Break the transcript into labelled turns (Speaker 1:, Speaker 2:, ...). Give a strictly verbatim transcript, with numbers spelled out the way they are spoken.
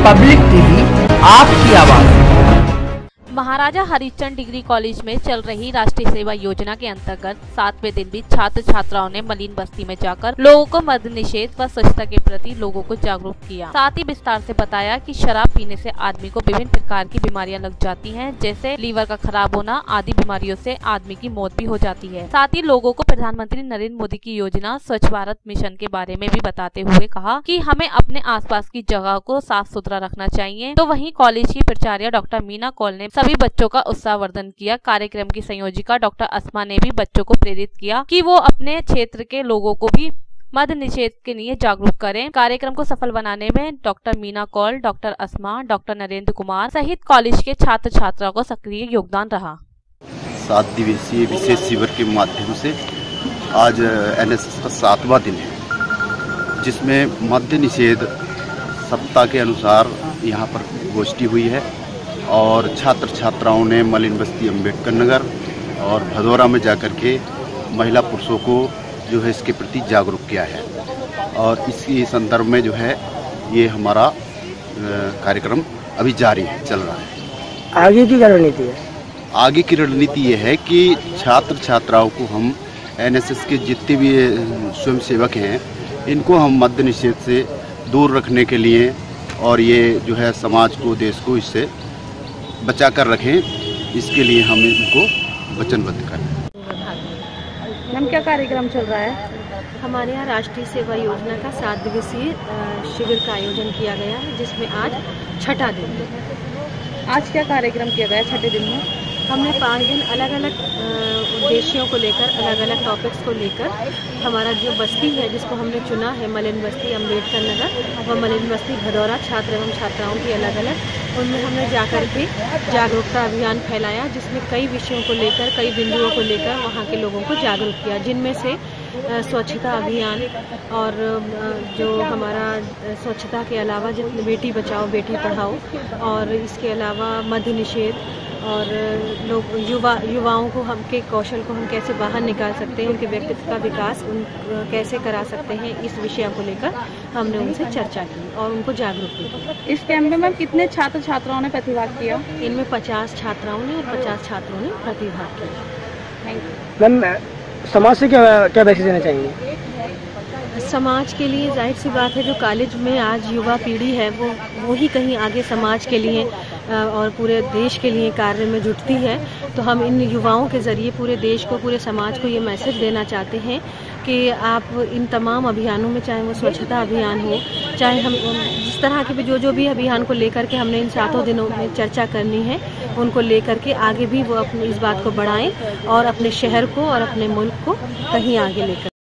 Speaker 1: Public TV, आपकी आवाज।
Speaker 2: महाराजा Harishchandra degree college में चल रही राष्ट्रीय सेवा योजना के अंतर्गत सातवें दिन भी छात्र छात्राओं ने मलिन बस्ती में जाकर लोगों को मद्य निषेध व स्वच्छता के प्रति लोगों को जागरूक किया। साथ ही विस्तार से बताया कि शराब पीने से आदमी को विभिन्न प्रकार की बीमारियां लग जाती हैं, जैसे लीवर का खराब होना आदि बीमारियों से आदमी की मौत भी हो जाती है। साथ ही लोगों को प्रधानमंत्री नरेंद्र मोदी की योजना स्वच्छ भारत मिशन के बारे में भी बताते हुए कहा कि हमें अपने आसपास की जगह को साफ सुथरा रखना चाहिए। तो वहीं कॉलेज की प्राचार्य डॉक्टर मीना कौल ने सभी बच्चों का उत्साहवर्धन किया। कार्यक्रम की संयोजिका डॉक्टर अस्मा ने भी बच्चों को प्रेरित किया कि वो अपने क्षेत्र के लोगों को भी मद्य निषेध के लिए जागरूक करें। कार्यक्रम को सफल बनाने में doctor Meena Kaul, doctor Asma, doctor Narendra Kumar सहित कॉलेज के छात्र छात्राओं का सक्रिय योगदान रहा।
Speaker 3: सात दिवसीय विशेष शिविर के माध्यम से आज एन एस एस का सातवां दिन है, जिसमें मद्य निषेध सप्ताह के अनुसार यहाँ पर गोष्ठी हुई है और छात्र छात्राओं ने मलिन बस्ती अम्बेडकर नगर और भदौरा में जाकर के महिला पुरुषों को जो है इसके प्रति जागरूक किया है। और इसी संदर्भ में जो है ये हमारा कार्यक्रम अभी जारी है, चल रहा है।
Speaker 4: आगे की क्या रणनीति है?
Speaker 3: आगे की रणनीति ये है कि छात्र छात्राओं को हम एन एस एस के जितने भी स्वयंसेवक हैं इनको हम मद्य निषेध से दूर रखने के लिए और ये जो है समाज को, देश को इससे बचा कर रखें, इसके लिए हम इनको वचनबद्ध करें।
Speaker 5: मैम, क्या कार्यक्रम चल रहा है?
Speaker 6: हमारे यहाँ राष्ट्रीय सेवा योजना का सात दिवसीय शिविर का आयोजन किया गया है, जिसमें आज छठा दिन है।
Speaker 5: आज क्या कार्यक्रम किया गया छठे दिन में?
Speaker 6: हमने पाँच दिन अलग अलग उद्देश्यों को लेकर, अलग अलग टॉपिक्स को लेकर हमारा जो बस्ती है जिसको हमने चुना है, मलिन बस्ती अम्बेडकर नगर व मलिन बस्ती भदौरा, छात्र एवं छात्राओं की अलग अलग, उनमें हमने जाकर के जागरूकता अभियान फैलाया, जिसमें कई विषयों को लेकर, कई बिंदुओं को लेकर वहाँ के लोगों को जागरूक किया, जिनमें से स्वच्छता अभियान और जो हमारा स्वच्छता के अलावा जितने बेटी बचाओ बेटी पढ़ाओ और इसके अलावा मद्य निषेध और लोग युवा युवाओं को हम के कौशल को हम कैसे बाहर निकाल सकते हैं, उनके व्यक्तित्व का विकास उन कैसे करा सकते हैं, इस विषय को लेकर हमने उनसे चर्चा की और उनको जागरूक किया।
Speaker 5: इस कैंप में कितने छात्र छात्राओं ने प्रतिभाग किया?
Speaker 6: इनमें पचास छात्राओं ने और पचास छात्रों ने प्रतिभाग किया।
Speaker 5: Thank you.
Speaker 4: मैम, समाज से क्या क्या मैसेज देना चाहेंगे?
Speaker 6: समाज के लिए जाहिर सी बात है, जो कॉलेज में आज युवा पीढ़ी है वो वो ही कहीं आगे समाज के लिए और पूरे देश के लिए कार्य में जुटती है। तो हम इन युवाओं के ज़रिए पूरे देश को, पूरे समाज को ये मैसेज देना चाहते हैं कि आप इन तमाम अभियानों में, चाहे वो स्वच्छता अभियान हो, चाहे हम जिस तरह के भी जो जो भी अभियान को लेकर के हमने इन सातों दिनों में चर्चा करनी है, उनको लेकर के आगे भी वो अपनी इस बात को बढ़ाएं और अपने शहर को और अपने मुल्क को कहीं आगे लेकर